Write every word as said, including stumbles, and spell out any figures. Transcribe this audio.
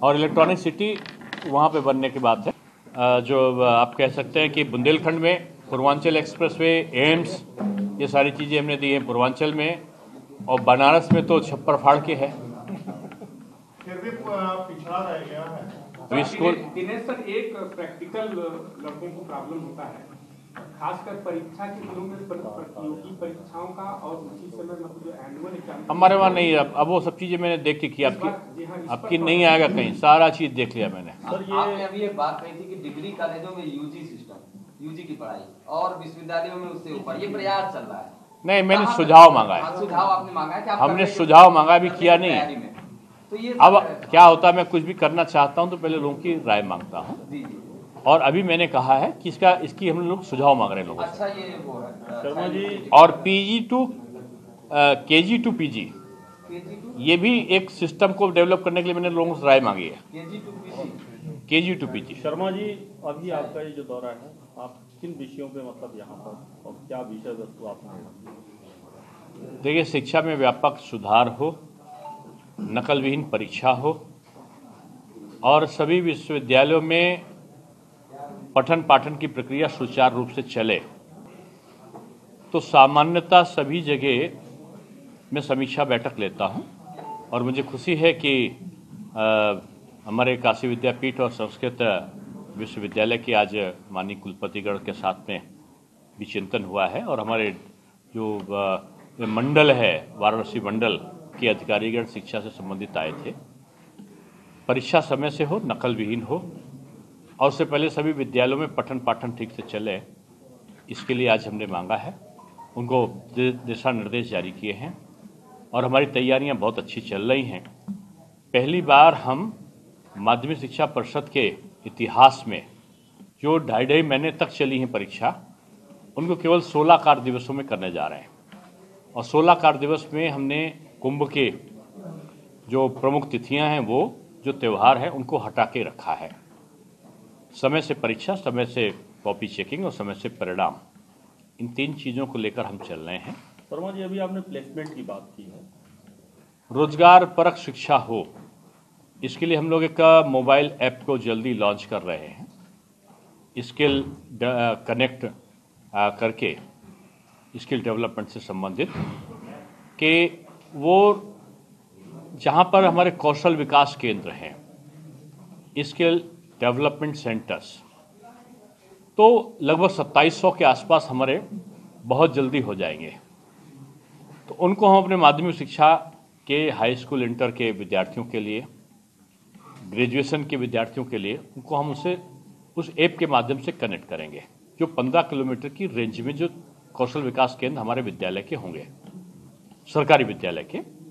और electronic city वहाँ पे बनने की बात है। जो आप कह सकते हैं कि बुंदेलखंड में पूर्वांचल एक्सप्रेसवे, एम्स, ये सारी चीज़ें हमने दी हैं पूर्वांचल में, और बनारस में तो छप्पर फाड़ के है, फिर भी पिछड़ा रह गया है। तो स्कूल दिनेश सर, एक प्रैक्टिकल लड़कों को प्रॉब्लम होता है, खासकर परीक्षा के दिनों में प्रतियोगी परीक्षाओं का, और उसी समय मतलब जो एनुअल एग्जाम हमारे वहाँ नहीं है। अब अब वो सब चीज़ें मैंने देख के की, आपकी आपकी नहीं आएगा कहीं, सारा चीज़ देख लिया मैंने। सर ये आपने अभी एक बात कही थी कि डिग्री कॉलेजों में यूजी सिस्टम, यूजी की पढ़ाई, और विश्वविद्यालयों में उससे ऊपर ये प्रयास चल रहा है। नहीं, मैंने सुझाव मांगा है। सुझाव आपने मांगा है कि आप हमने सुझाव मांगा, भी किया नहीं। तो ये अब क्या होता है, मैं कुछ भी करना चाहता हूं तो पहले लोगों की राय मांगता हूं, और अभी मैंने कहा है कि इसका इसकी हम लोग सुझाव मांग रहे हैं लोगों से। अच्छा, ये वो है शर्मा जी। और PG to KG to PG, ये भी एक सिस्टम को डेवलप करने के लिए मैंने लोगों से राय मांगी है। KG to PG, KG to PG. Sharma ji, अभी आपका ये जो दौरा है, आप किन विषयों पे मतलब यहाँ पर, और क्या विषय वस्तु आपने? देखिए, शिक्षा में व्यापक सुधार हो, नकल विहीन परीक्षा हो, और सभी विश्वविद्यालयों में पठन पाठन की प्रक्रिया सुचारू रूप से चले। तो सामान्यतः सभी जगह मैं समीक्षा बैठक लेता हूं, और मुझे खुशी है कि आ, हमारे काशी विद्यापीठ और संस्कृत विश्वविद्यालय के आज माननीय कुलपतिगण के साथ में भी चिंतन हुआ है, और हमारे जो आ, मंडल है, वाराणसी मंडल के अधिकारीगण शिक्षा से संबंधित आए थे। परीक्षा समय से हो, नकल विहीन हो, और उससे पहले सभी विद्यालयों में पठन पाठन ठीक से चले, इसके लिए आज हमने मांगा है। उनको दिशा निर्देश जारी किए हैं, और हमारी तैयारियां बहुत अच्छी चल रही हैं। पहली बार हम माध्यमिक शिक्षा परिषद के इतिहास में जो ढाई ढाई महीने तक चली हैं परीक्षा, उनको केवल सोलह कार्य दिवसों में करने जा रहे हैं। और सोलह कार्य दिवस में हमने कुंभ के जो प्रमुख तिथियां हैं, वो जो त्यौहार हैं, उनको हटा के रखा है। समय से परीक्षा, समय से कॉपी चेकिंग, और समय से परिणाम, इन तीन चीज़ों को लेकर हम चल रहे हैं। शर्मा जी, अभी आपने प्लेसमेंट की बात की है, रोजगार परक शिक्षा हो, इसके लिए हम लोग एक मोबाइल ऐप को जल्दी लॉन्च कर रहे हैं, स्किल कनेक्ट करके, स्किल डेवलपमेंट से संबंधित, कि वो जहाँ पर हमारे कौशल विकास केंद्र हैं, स्किल डेवलपमेंट सेंटर्स, तो लगभग सत्ताईस सौ के आसपास हमारे बहुत जल्दी हो जाएंगे। तो उनको हम अपने माध्यमिक शिक्षा के, हाई स्कूल इंटर के विद्यार्थियों के लिए, ग्रेजुएशन के विद्यार्थियों के लिए, उनको हम उसे उस ऐप के माध्यम से कनेक्ट करेंगे, जो पंद्रह किलोमीटर की रेंज में जो कौशल विकास केंद्र हमारे विद्यालय के होंगे, सरकारी विद्यालय के।